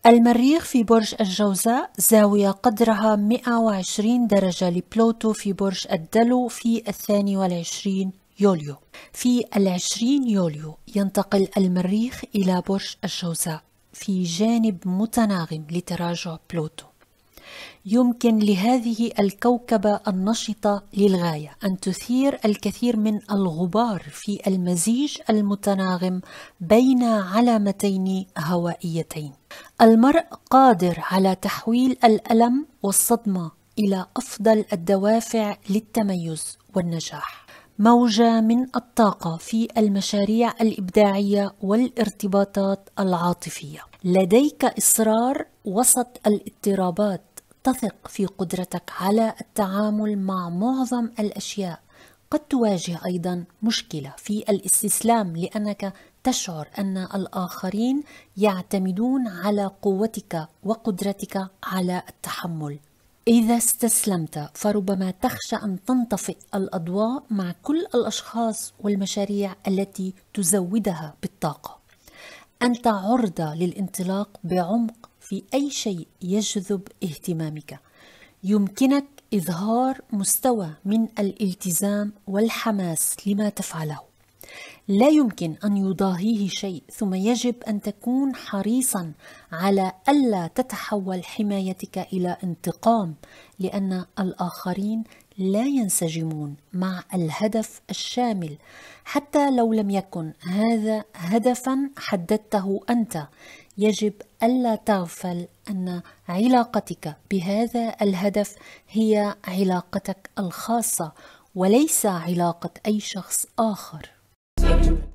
المريخ في برج الجوزاء زاوية قدرها 120 درجة لبلوتو في برج الدلو في 22 يوليو. في 20 يوليو ينتقل المريخ إلى برج الجوزاء في جانب متناغم لتراجع بلوتو. يمكن لهذه الكوكبة النشطة للغاية أن تثير الكثير من الغبار في المزيج المتناغم بين علامتين هوائيتين. المرء قادر على تحويل الألم والصدمة إلى أفضل الدوافع للتميز والنجاح. موجة من الطاقة في المشاريع الإبداعية والارتباطات العاطفية. لديك إصرار وسط الاضطرابات، تثق في قدرتك على التعامل مع معظم الأشياء. قد تواجه أيضا مشكلة في الاستسلام لأنك تشعر أن الآخرين يعتمدون على قوتك وقدرتك على التحمل. إذا استسلمت فربما تخشى أن تنطفئ الأضواء مع كل الأشخاص والمشاريع التي تزودها بالطاقة. أنت عرضة للانطلاق بعمق في أي شيء يجذب اهتمامك. يمكنك إظهار مستوى من الالتزام والحماس لما تفعله. لا يمكن أن يضاهيه شيء، ثم يجب أن تكون حريصا على ألا تتحول حمايتك إلى انتقام، لأن الآخرين لا ينسجمون مع الهدف الشامل حتى لو لم يكن هذا هدفا حددته أنت. يجب ألا تغفل أن علاقتك بهذا الهدف هي علاقتك الخاصة وليس علاقة أي شخص آخر.